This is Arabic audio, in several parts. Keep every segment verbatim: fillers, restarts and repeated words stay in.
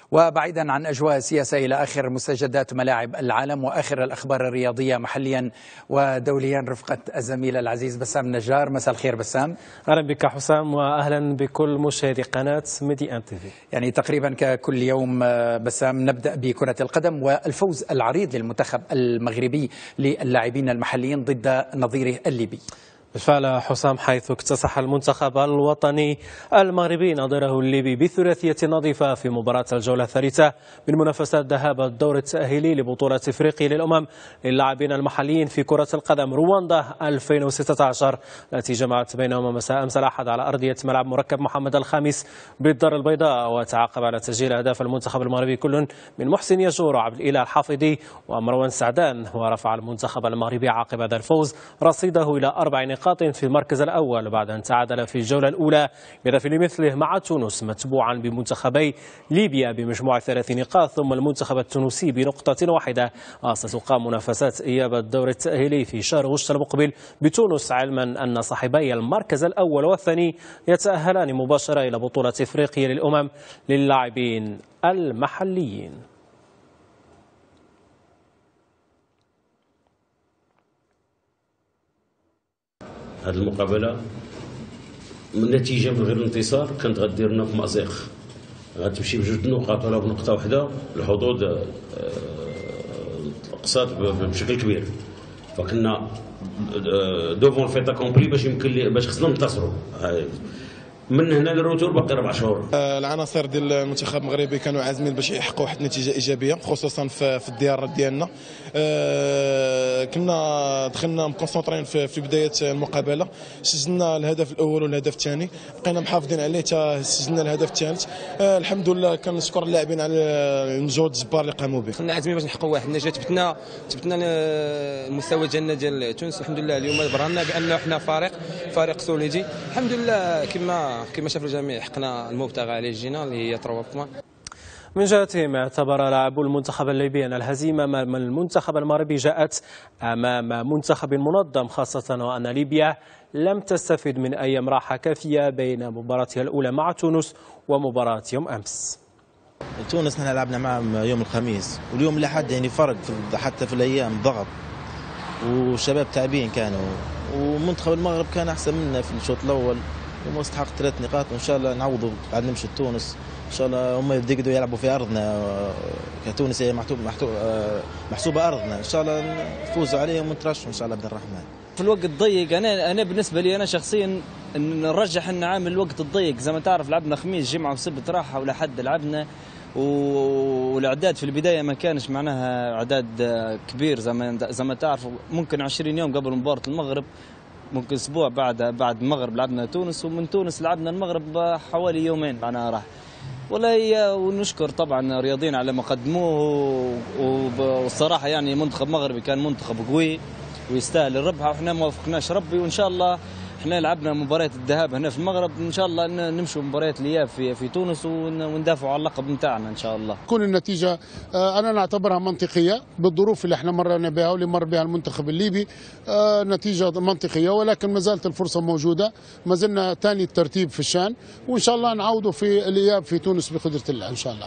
وبعيدا عن أجواء السياسة إلى آخر مستجدات ملاعب العالم وآخر الأخبار الرياضية محليا ودوليا رفقة الزميل العزيز بسام نجار. مساء الخير بسام. أهلا بك حسام وأهلا بكل مشاهدي قناة ميدي أن تي في. يعني تقريبا ككل يوم بسام نبدأ بكرة القدم والفوز العريض للمنتخب المغربي للاعبين المحليين ضد نظيره الليبي. بالفعل حسام، حيث اكتسح المنتخب الوطني المغربي نظيره الليبي بثلاثية نظيفة في مباراة الجولة الثالثة من منافسات ذهاب الدور التأهيلي لبطولة افريقيا للأمم للاعبين المحليين في كرة القدم رواندا ألفين وستة عشر التي جمعت بينهما مساء أمس الأحد على أرضية ملعب مركب محمد الخامس بالدار البيضاء. وتعاقب على تسجيل أهداف المنتخب المغربي كل من محسن يجور وعبد الإله الحافظي ومروان سعدان، ورفع المنتخب المغربي عقب هذا الفوز رصيده إلى أربع نقاط في المركز الأول بعد أن تعادل في الجولة الأولى بهدف لمثله مع تونس، متبوعا بمنتخبي ليبيا بمجموع ثلاث نقاط ثم المنتخب التونسي بنقطة واحدة. ستقام منافسات إياب الدور التأهيلي في شهر غشت المقبل بتونس، علما أن صاحبي المركز الأول والثاني يتأهلان مباشرة إلى بطولة افريقيا للأمم للاعبين المحليين. هذه المقابله النتيجه من غير الانتصار كانت غديرنا في مأزق، غتمشي بجوج نقاط ولا بنقطه واحده الحظوظ قصات بشكل كبير، فكنا دوفون فيتا كومبلي باش يمكن باش خصنا ننتصروا. من هنا للروتور باقي اربع شهور. العناصر ديال المنتخب المغربي كانوا عازمين باش يحققوا واحد النتيجه ايجابيه خصوصا في, في الديار ديالنا. أه كنا دخلنا مكونسونطرين في, في بدايه المقابله، سجلنا الهدف الاول والهدف الثاني، بقينا محافظين عليه حتى سجلنا الهدف الثالث. أه الحمد لله كنشكر اللاعبين على المجهود الجبار اللي قاموا به. كنا عازمين باش نحققوا واحد النجاح، تبتنا تبتنا المستوى ديالنا ديال تونس. الحمد لله اليوم برهنا بان احنا فريق فريق سوليدي. الحمد لله كما كما شاف الجميع حقنا المبتغى عليه جينا اللي هي ثلاثة بوان. من جهتهم اعتبر لاعبو المنتخب الليبي أن الهزيمة من المنتخب المغربي جاءت أمام منتخب منظم، خاصة وأن ليبيا لم تستفد من أي راحة كافية بين مباراتها الأولى مع تونس ومباراة يوم أمس. تونس نحن لعبنا معهم يوم الخميس واليوم لحد يعني فرق في حتى في الأيام ضغط والشباب تعبين كانوا، ومنتخب المغرب كان أحسن منا في الشوط الأول ومستحق ثلاث نقاط، وإن شاء الله نعوضوا بعد نمشي لتونس. إن شاء الله هم يبدأوا يلعبوا في أرضنا كتونس، هي محسوبة أرضنا، إن شاء الله نفوزوا عليهم ونترشحوا إن شاء الله بالرحمن. في الوقت الضيق أنا أنا بالنسبة لي أنا شخصيا نرجح أن عامل الوقت الضيق، زي ما تعرف لعبنا خميس جمعة وسبت راحة ولا حد لعبنا، والاعداد في البدايه ما كانش معناها اعداد كبير زي ما زي ما تعرف. ممكن عشرين يوم قبل مباراه المغرب، ممكن اسبوع بعد بعد المغرب لعبنا تونس، ومن تونس لعبنا المغرب حوالي يومين معناها راح. والله ونشكر طبعا رياضيين على ما قدموه، والصراحه يعني منتخب مغربي كان منتخب قوي ويستاهل الربح، واحنا ما وفقناش ربي، وان شاء الله احنا لعبنا مباريات الذهاب هنا في المغرب، ان شاء الله نمشوا مباريات الاياب في في تونس وندافعوا على اللقب نتاعنا ان شاء الله. كل النتيجه انا نعتبرها منطقيه بالظروف اللي احنا مرينا بها واللي مر بها المنتخب الليبي، نتيجه منطقيه، ولكن ما زالت الفرصه موجوده، ما زلنا ثاني الترتيب في الشان، وان شاء الله نعودوا في الاياب في تونس بقدره الله ان شاء الله.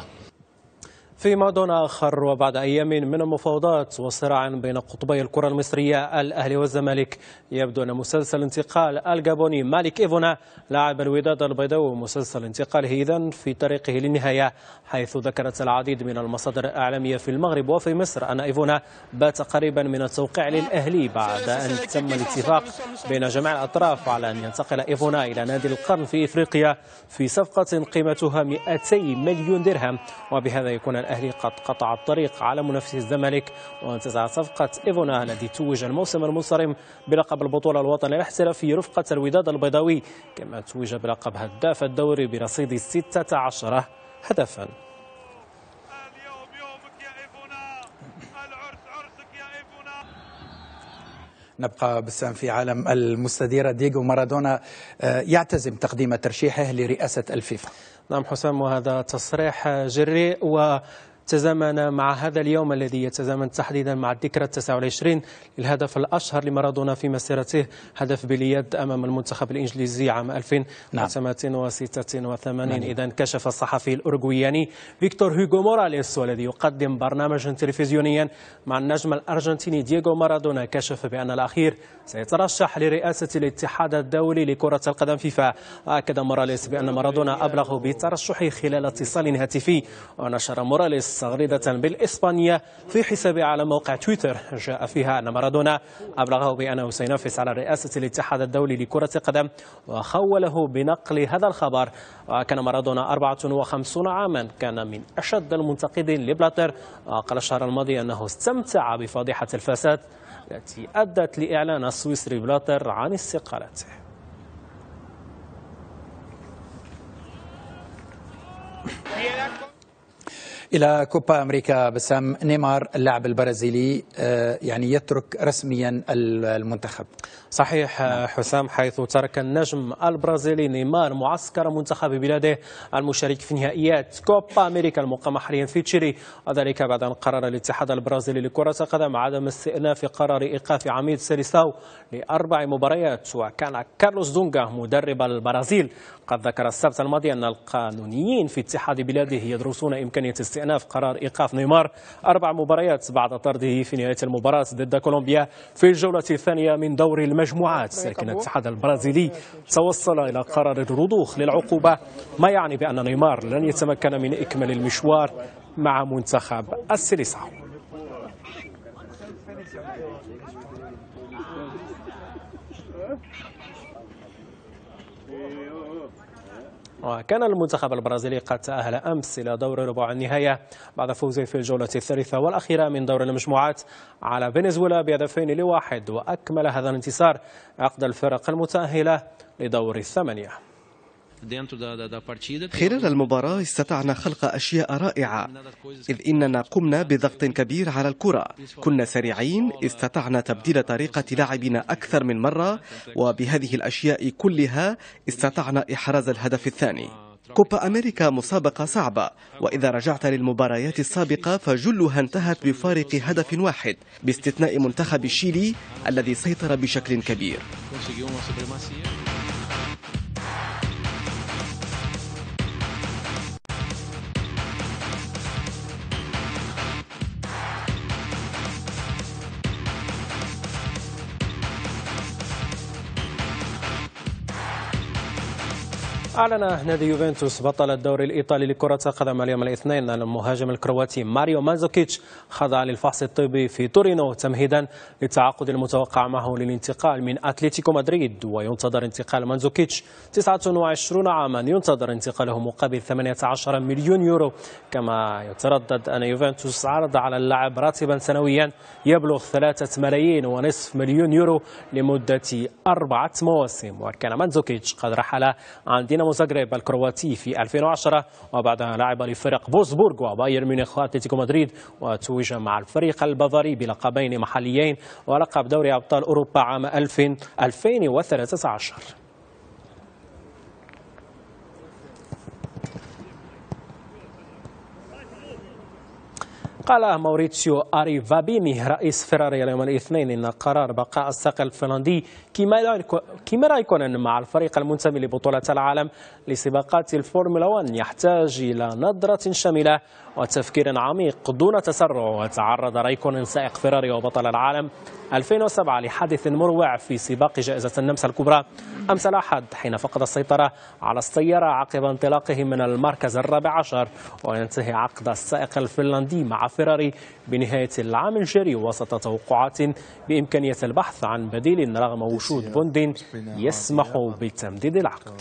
في موضوع آخر، وبعد أيام من المفاوضات وصراع بين قطبي الكرة المصرية الأهلي والزمالك، يبدو أن مسلسل انتقال الجابوني مالك إيفونا لاعب الوداد البيضاوي مسلسل انتقاله إذن في طريقه للنهاية، حيث ذكرت العديد من المصادر الإعلامية في المغرب وفي مصر أن إيفونا بات قريبا من التوقيع للأهلي بعد أن تم الاتفاق بين جميع الأطراف على أن ينتقل إيفونا إلى نادي القرن في إفريقيا في صفقة قيمتها مئتي مليون درهم، وبهذا يكون الأهلي قد قطع الطريق على منافسه الزمالك وانتزع صفقة إيفونا الذي توج الموسم المنصرم بلقب البطولة الوطنية الاحترافي رفقة الوداد البيضاوي، كما توج بلقب هداف الدوري برصيد ستة عشر هدفا. نبقى بسام في عالم المستديرة. دييغو مارادونا يعتزم تقديم ترشيحه لرئاسة الفيفا. نعم حسام، وهذا تصريح جريء و تزامن مع هذا اليوم الذي يتزامن تحديدا مع الذكرى التاسعة والعشرين للهدف الأشهر لمارادونا في مسيرته، هدف باليد أمام المنتخب الإنجليزي عام ألف وتسعمائة وستة وثمانين. نعم. إذن كشف الصحفي الأورجواياني فيكتور هوغو موراليس والذي يقدم برنامجا تلفزيونيا مع النجم الأرجنتيني دييغو مارادونا، كشف بأن الأخير سيترشح لرئاسة الاتحاد الدولي لكرة القدم فيفا. وأكد موراليس بأن مارادونا أبلغ بترشحه خلال اتصال هاتفي. ونشر موراليس تغريدة بالإسبانية في حسابه على موقع تويتر جاء فيها أن مارادونا أبلغه بأنه سينافس على رئاسة الاتحاد الدولي لكرة القدم، وخوله بنقل هذا الخبر. وكان مارادونا أربعة وخمسين عاما، كان من أشد المنتقدين لبلاتر، وقال الشهر الماضي أنه استمتع بفضيحة الفساد التي أدت لإعلان السويسري بلاتر عن استقالته. إلى كوبا أمريكا بسام، نيمار اللاعب البرازيلي يعني يترك رسميا المنتخب. صحيح حسام، حيث ترك النجم البرازيلي نيمار معسكر منتخب بلاده المشارك في نهائيات كوبا أمريكا المقامة حاليا في تشيلي، وذلك بعد أن قرر الاتحاد البرازيلي لكرة القدم عدم استئناف قرار إيقاف عميد سيليساو لأربع مباريات. وكان كارلوس دونغا مدرب البرازيل قد ذكر السبت الماضي أن القانونيين في اتحاد بلاده يدرسون إمكانية استئناف قرار إيقاف نيمار أربع مباريات بعد طرده في نهاية المباراة ضد كولومبيا في الجولة الثانية من دور المجموعات. لكن الاتحاد البرازيلي توصل إلى قرار الرضوخ للعقوبة، ما يعني بأن نيمار لن يتمكن من إكمال المشوار مع منتخب السيليساو. وكان المنتخب البرازيلي قد تأهل أمس إلى دور ربع النهاية بعد فوزه في الجولة الثالثة والأخيرة من دور المجموعات على فنزويلا بهدفين لواحد، وأكمل هذا الانتصار عقد الفرق المتأهلة لدور الثمانية. خلال المباراة استطعنا خلق أشياء رائعة، إذ إننا قمنا بضغط كبير على الكرة، كنا سريعين، استطعنا تبديل طريقة لعبنا أكثر من مرة، وبهذه الأشياء كلها استطعنا إحراز الهدف الثاني. كوبا أمريكا مسابقة صعبة، وإذا رجعت للمباريات السابقة فجلها انتهت بفارق هدف واحد باستثناء منتخب شيلي الذي سيطر بشكل كبير. أعلن نادي يوفنتوس بطل الدوري الإيطالي لكرة القدم اليوم الاثنين أن المهاجم الكرواتي ماريو مانزوكيتش خضع للفحص الطبي في تورينو تمهيدا للتعاقد المتوقع معه للانتقال من أتلتيكو مدريد. وينتظر انتقال مانزوكيتش تسعة وعشرين عاما، ينتظر انتقاله مقابل ثمانية عشر مليون يورو. كما يتردد أن يوفنتوس عرض على اللاعب راتبا سنويا يبلغ ثلاثة ملايين ونصف مليون يورو لمدة أربعة مواسم. وكان مانزوكيتش قد رحل عن دينامو زغرب الكرواتي في ألفين وعشرة، وبعدها لعب لفرق بوسبورغ وبايرن ميونخ واتلتيكو مدريد، وتوج مع الفريق البافاري بلقبين محليين ولقب دوري أبطال أوروبا عام ألفين وثلاثة عشر. قال موريتسيو أريفابيني رئيس فيراري اليوم الاثنين إن قرار بقاء السائق الفنلندي كيمي رايكونن مع الفريق المنتمي لبطولة العالم لسباقات الفورمولا واحد يحتاج إلى نظرة شاملة وتفكير عميق دون تسرع. وتعرض رايكونن سائق فيراري وبطل العالم ألفين وسبعة لحادث مروع في سباق جائزة النمسا الكبرى أمس الأحد، حين فقد السيطرة على السيارة عقب انطلاقه من المركز الرابع عشر. وينتهي عقد السائق الفنلندي مع فيراري بنهاية العام الجاري وسط توقعات بإمكانية البحث عن بديل رغم وجود بند يسمح بتمديد العقد.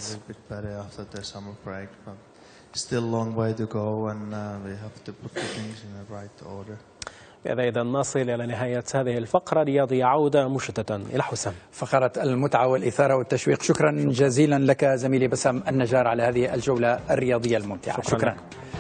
بهذا إذا نصل إلى نهاية هذه الفقرة الرياضية. عودة مشتتا إلى حسام. فقرة المتعة والإثارة والتشويق. شكرا جزيلا لك زميلي بسام النجار على هذه الجولة الرياضية الممتعة. شكرا, شكرا.